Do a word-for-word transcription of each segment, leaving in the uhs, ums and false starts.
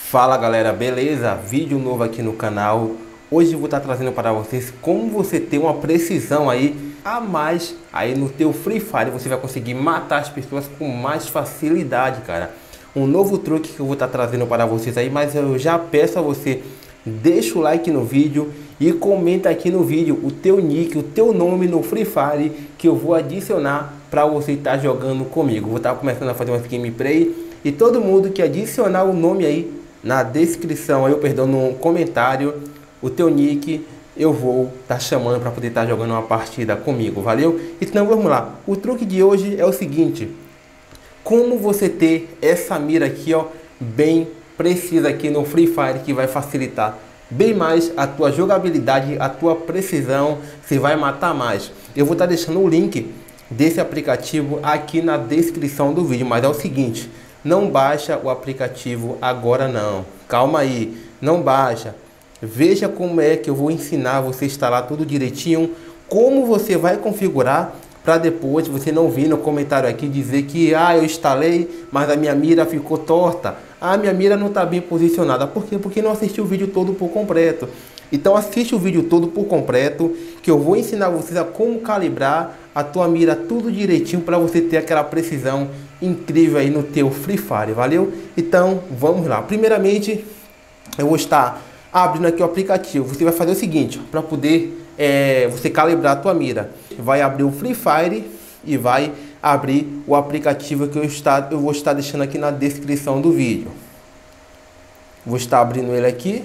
Fala galera, beleza? Vídeo novo aqui no canal. Hoje eu vou estar trazendo para vocês como você ter uma precisão aí a mais aí no teu Free Fire. Você vai conseguir matar as pessoas com mais facilidade, cara. Um novo truque que eu vou estar trazendo para vocês aí, mas eu já peço a você, deixa o like no vídeo e comenta aqui no vídeo o teu nick, o teu nome no Free Fire, que eu vou adicionar para você estar jogando comigo. Vou estar começando a fazer uma gameplay e todo mundo que adicionar o nome aí na descrição, eu perdão, no comentário, o teu nick, eu vou estar tá chamando para poder estar tá jogando uma partida comigo, valeu? Então vamos lá. O truque de hoje é o seguinte: como você ter essa mira aqui, ó, bem precisa aqui no Free Fire, que vai facilitar bem mais a tua jogabilidade, a tua precisão, você vai matar mais. Eu vou estar tá deixando o link desse aplicativo aqui na descrição do vídeo, mas é o seguinte: não baixa o aplicativo agora não, calma aí, não baixa. Veja como é que eu vou ensinar você a instalar tudo direitinho, como você vai configurar, para depois você não vir no comentário aqui dizer que ah, eu instalei, mas a minha mira ficou torta, ah, minha mira não está bem posicionada. Por quê? Porque não assistiu o vídeo todo por completo. Então assiste o vídeo todo por completo, que eu vou ensinar vocês a como calibrar a tua mira tudo direitinho para você ter aquela precisão incrível aí no teu Free Fire, valeu? Então vamos lá. Primeiramente eu vou estar abrindo aqui o aplicativo. Você vai fazer o seguinte, para poder é, você calibrar a tua mira, vai abrir o Free Fire e vai abrir o aplicativo que eu, está, eu vou estar deixando aqui na descrição do vídeo. Vou estar abrindo ele aqui.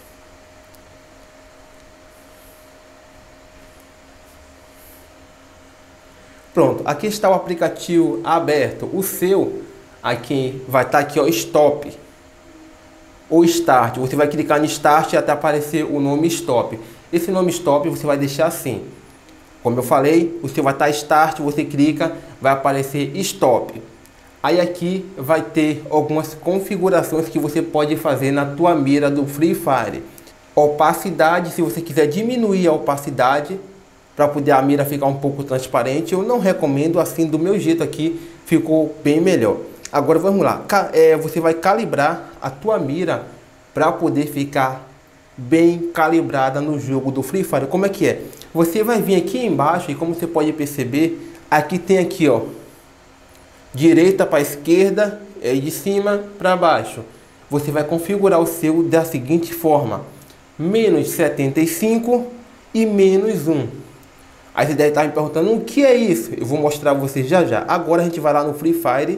Pronto, aqui está o aplicativo aberto. O seu aqui vai estar aqui, ó, Stop ou Start. Você vai clicar no Start até aparecer o nome Stop. Esse nome Stop você vai deixar assim. Como eu falei, você vai estar Start, você clica, vai aparecer Stop. Aí aqui vai ter algumas configurações que você pode fazer na tua mira do Free Fire. Opacidade, se você quiser diminuir a opacidade para poder a mira ficar um pouco transparente, eu não recomendo. Assim, do meu jeito aqui, ficou bem melhor. Agora vamos lá, é, você vai calibrar a tua mira para poder ficar bem calibrada no jogo do Free Fire. Como é que é? Você vai vir aqui embaixo e, como você pode perceber, aqui tem aqui, ó, direita para esquerda e de cima para baixo. Você vai configurar o seu da seguinte forma: menos setenta e cinco e menos um. Aí você deve estar me perguntando o que é isso. Eu vou mostrar para vocês já já. Agora a gente vai lá no Free Fire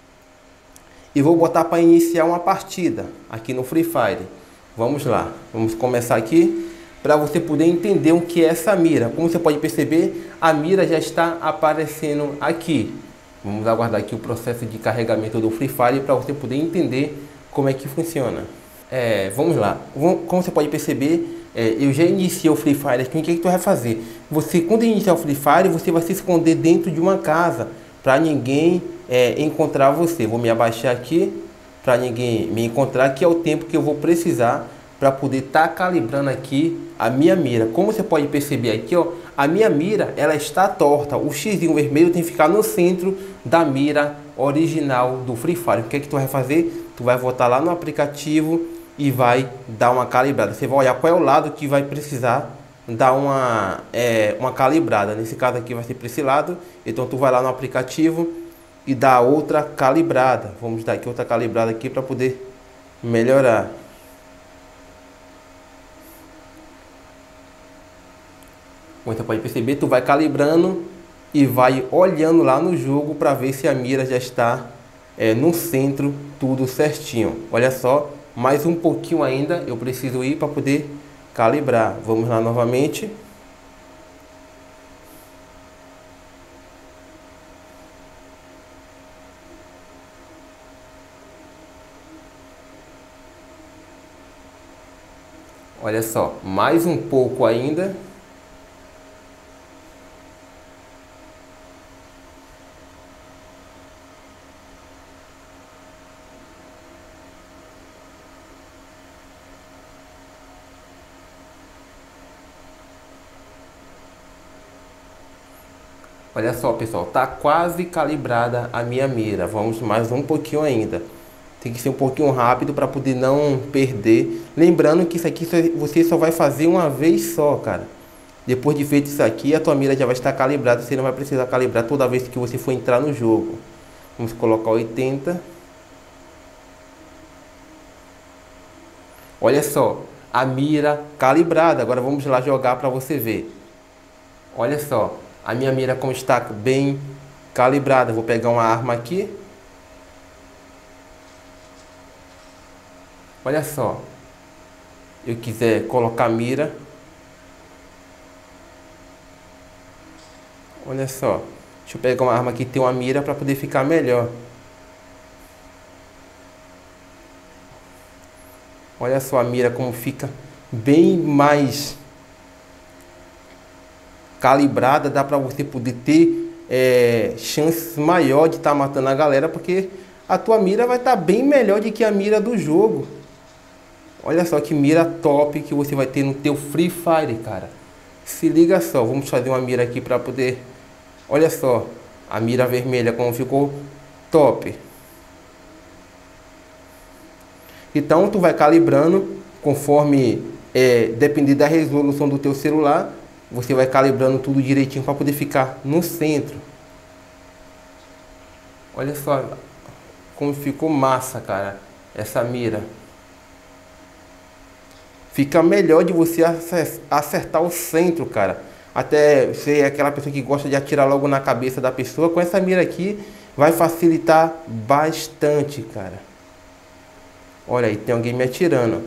e vou botar para iniciar uma partida aqui no Free Fire. Vamos lá, vamos começar aqui para você poder entender o que é essa mira. Como você pode perceber, a mira já está aparecendo aqui. Vamos aguardar aqui o processo de carregamento do Free Fire para você poder entender como é que funciona. É, vamos lá, como você pode perceber, é, eu já iniciei o Free Fire aqui. O que, é que tu vai fazer? Você, quando iniciar o Free Fire, você vai se esconder dentro de uma casa para ninguém é, encontrar você. Vou me abaixar aqui para ninguém me encontrar, que é o tempo que eu vou precisar para poder estar tá calibrando aqui a minha mira. Como você pode perceber aqui, ó, a minha mira ela está torta. O xizinho vermelho tem que ficar no centro da mira original do Free Fire. O que é que tu vai fazer? Tu vai voltar lá no aplicativo e vai dar uma calibrada. Você vai olhar qual é o lado que vai precisar dar uma, é, uma calibrada. Nesse caso aqui vai ser para esse lado. Então tu vai lá no aplicativo e dá outra calibrada. Vamos dar aqui outra calibrada aqui para poder melhorar. Como você pode perceber, tu vai calibrando e vai olhando lá no jogo para ver se a mira já está é, no centro, tudo certinho. Olha só, mais um pouquinho ainda eu preciso ir para poder calibrar. Vamos lá novamente. Olha só, mais um pouco ainda. Olha só, pessoal, tá quase calibrada a minha mira. Vamos mais um pouquinho ainda. Tem que ser um pouquinho rápido para poder não perder. Lembrando que isso aqui você só vai fazer uma vez só, cara. Depois de feito isso aqui, a tua mira já vai estar calibrada. Você não vai precisar calibrar toda vez que você for entrar no jogo. Vamos colocar oitenta. Olha só, a mira calibrada. Agora vamos lá jogar para você ver. Olha só, a minha mira como está bem calibrada. Vou pegar uma arma aqui. Olha só, eu quiser colocar mira. Olha só, deixa eu pegar uma arma que tem uma mira para poder ficar melhor. Olha só a mira como fica bem mais calibrada. Dá para você poder ter é, chances maior de estar tá matando a galera, porque a tua mira vai estar tá bem melhor do que a mira do jogo. Olha só que mira top que você vai ter no teu Free Fire, cara. Se liga só, vamos fazer uma mira aqui para poder... Olha só, a mira vermelha como ficou top. Então tu vai calibrando conforme, é, depender da resolução do teu celular. Você vai calibrando tudo direitinho para poder ficar no centro. Olha só como ficou massa, cara, essa mira. Fica melhor de você acertar o centro, cara. Até você é aquela pessoa que gosta de atirar logo na cabeça da pessoa. Com essa mira aqui vai facilitar bastante, cara. Olha aí, tem alguém me atirando.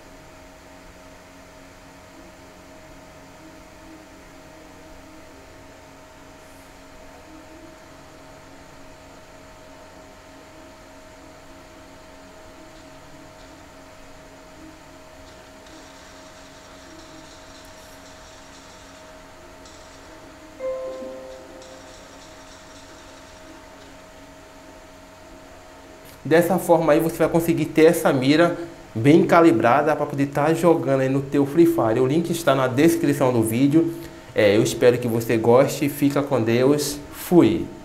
Dessa forma aí você vai conseguir ter essa mira bem calibrada para poder estar tá jogando aí no teu Free Fire. O link está na descrição do vídeo. É, eu espero que você goste. Fica com Deus. Fui!